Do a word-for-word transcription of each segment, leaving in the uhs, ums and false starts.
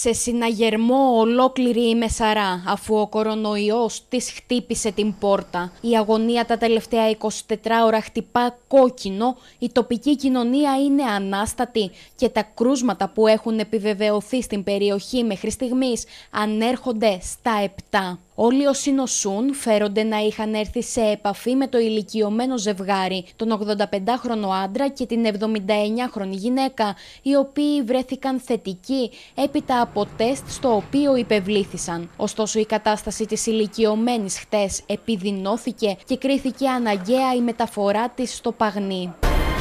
Σε συναγερμό ολόκληρη η Μεσαρά, αφού ο κορονοϊός της χτύπησε την πόρτα. Η αγωνία τα τελευταία είκοσι τέσσερις ώρα χτυπά κόκκινο, η τοπική κοινωνία είναι ανάστατη και τα κρούσματα που έχουν επιβεβαιωθεί στην περιοχή μέχρι στιγμής ανέρχονται στα επτά. Όλοι όσοι νοσούν φέρονται να είχαν έρθει σε επαφή με το ηλικιωμένο ζευγάρι, τον ογδονταπεντάχρονο άντρα και την εβδομηνταεννιάχρονη γυναίκα, οι οποίοι βρέθηκαν θετικοί έπειτα από τεστ στο οποίο υπευλήθησαν. Ωστόσο, η κατάσταση της ηλικιωμένης χτες επιδεινώθηκε και κρίθηκε αναγκαία η μεταφορά της στο Παγνί.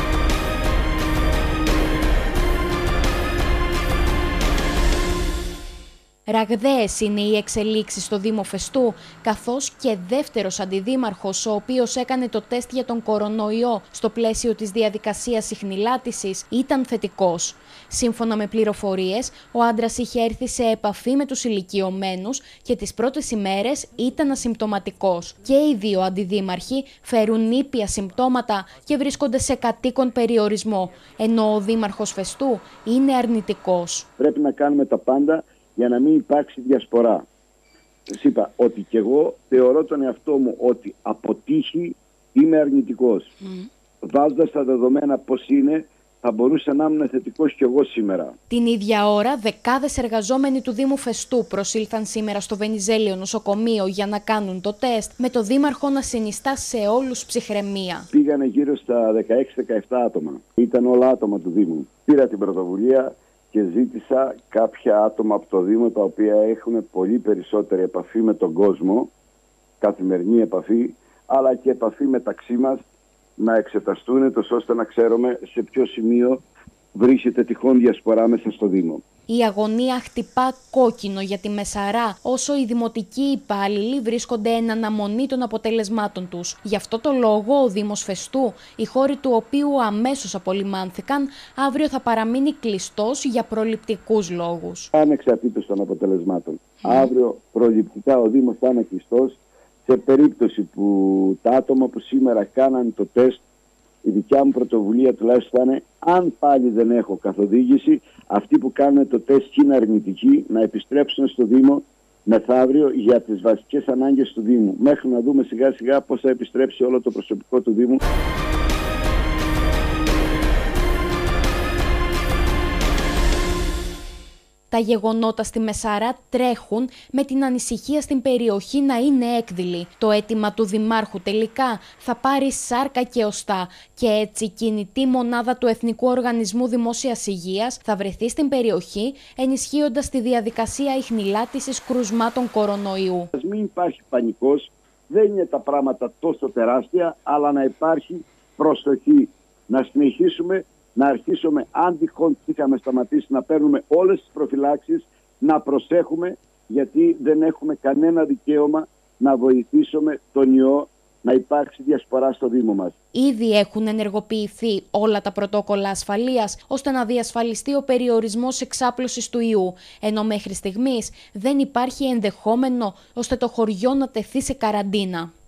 Ραγδαίες είναι οι εξελίξεις στο Δήμο Φεστού, καθώς και δεύτερος αντιδήμαρχος, ο οποίος έκανε το τεστ για τον κορονοϊό στο πλαίσιο της διαδικασίας ιχνηλάτησης, ήταν θετικός. Σύμφωνα με πληροφορίες, ο άντρας είχε έρθει σε επαφή με τους ηλικιωμένους και τις πρώτες ημέρες ήταν ασυμπτωματικός. Και οι δύο αντιδήμαρχοι φέρουν ήπια συμπτώματα και βρίσκονται σε κατοίκον περιορισμό, ενώ ο δήμαρχος Φεστού είναι αρνητικός. Πρέπει να κάνουμε τα πάντα για να μην υπάρξει διασπορά. Σας είπα ότι και εγώ θεωρώ τον εαυτό μου ότι από τύχη είμαι αρνητικός. Mm. Βάζοντας τα δεδομένα πώς είναι, θα μπορούσα να ήμουν θετικός κι εγώ σήμερα. Την ίδια ώρα, δεκάδες εργαζόμενοι του Δήμου Φεστού προσήλθαν σήμερα στο Βενιζέλιο νοσοκομείο για να κάνουν το τεστ, με το δήμαρχο να συνιστά σε όλους ψυχραιμία. Πήγανε γύρω στα δεκαέξι δεκαεπτά άτομα. Ήταν όλα άτομα του Δήμου. Πήρα την πρωτοβουλία και ζήτησα κάποια άτομα από το Δήμο, τα οποία έχουν πολύ περισσότερη επαφή με τον κόσμο, καθημερινή επαφή, αλλά και επαφή μεταξύ μας, να εξεταστούν τόσο ώστε να ξέρουμε σε ποιο σημείο βρίσκεται τυχόν διασπορά μέσα στο Δήμο. Η αγωνία χτυπά κόκκινο για τη Μεσαρά, όσο οι δημοτικοί υπάλληλοι βρίσκονται εν αναμονή των αποτελεσμάτων τους. Γι' αυτό το λόγο ο Δήμος Φεστού, οι χώροι του οποίου αμέσως απολυμάνθηκαν, αύριο θα παραμείνει κλειστός για προληπτικούς λόγους. Ανεξαρτήτως των αποτελεσμάτων. Mm. Αύριο προληπτικά ο Δήμος θα είναι κλειστός σε περίπτωση που τα άτομα που σήμερα κάναν το τεστ, η δικιά μου πρωτοβουλία τουλάχιστον είναι, αν πάλι δεν έχω καθοδήγηση, αυτοί που κάνουν το τεστ και είναι αρνητικοί, να επιστρέψουν στο Δήμο μεθαύριο για τις βασικές ανάγκες του Δήμου. Μέχρι να δούμε σιγά σιγά πώς θα επιστρέψει όλο το προσωπικό του Δήμου. Τα γεγονότα στη Μεσαρά τρέχουν, με την ανησυχία στην περιοχή να είναι έκδηλη. Το αίτημα του Δημάρχου τελικά θα πάρει σάρκα και οστά και έτσι η κινητή μονάδα του Εθνικού Οργανισμού Δημόσιας Υγείας θα βρεθεί στην περιοχή, ενισχύοντας τη διαδικασία ιχνηλάτησης κρουσμάτων κορονοϊού. Ας μην υπάρχει πανικός, δεν είναι τα πράγματα τόσο τεράστια, αλλά να υπάρχει προσοχή, να συνεχίσουμε να αρχίσουμε, αν τυχόν είχαμε σταματήσει, να παίρνουμε όλες τις προφυλάξεις, να προσέχουμε, γιατί δεν έχουμε κανένα δικαίωμα να βοηθήσουμε τον ιό να υπάρξει διασπορά στο Δήμο μας. Ήδη έχουν ενεργοποιηθεί όλα τα πρωτόκολλα ασφαλείας, ώστε να διασφαλιστεί ο περιορισμός εξάπλωσης του ιού, ενώ μέχρι στιγμής δεν υπάρχει ενδεχόμενο ώστε το χωριό να τεθεί σε καραντίνα.